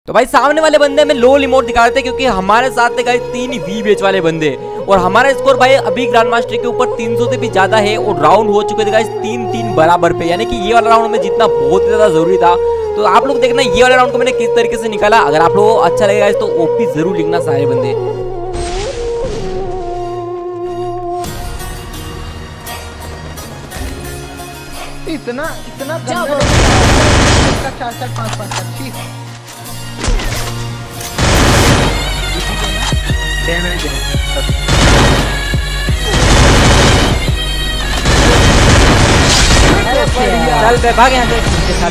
तो भाई सामने वाले बंदे में लो इमोट दिखा रहे थे क्योंकि हमारे साथ थे गाइस 3 वी बेच वाले बंदे और हमारा स्कोर भाई अभी ग्रैंड मास्टर के ऊपर 300 से भी ज्यादा है और राउंड हो चुके थे गाइस 3-3 बराबर पे, यानी कि ये वाला राउंड में जीतना बहुत ज्यादा जरूरी था। तो आप लोग देखना ये वाला राउंड को मैंने किस तरीके से निकाला। अगर आप लोगों को अच्छा लगेगा तो ओपी जरूर लिखना सारे बंदे। इतना इतना चार चार पाँच पाँच अच्छी चल भाग यहाँ से।